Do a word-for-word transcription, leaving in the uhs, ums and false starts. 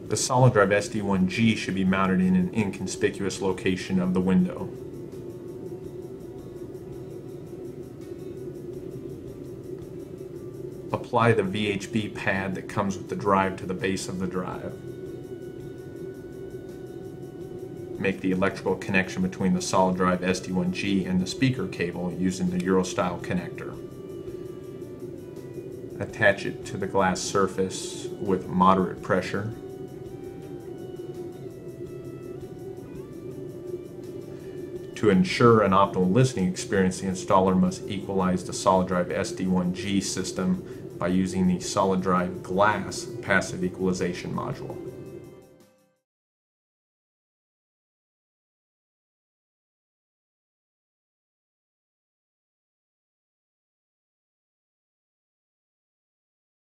The SolidDrive S D one G should be mounted in an inconspicuous location of the window. Apply the V H B pad that comes with the drive to the base of the drive. Make the electrical connection between the SolidDrive S D one G and the speaker cable using the Euro-style connector. Attach it to the glass surface with moderate pressure. To ensure an optimal listening experience, the installer must equalize the SolidDrive S D one G system by using the SolidDrive Glass passive equalization module.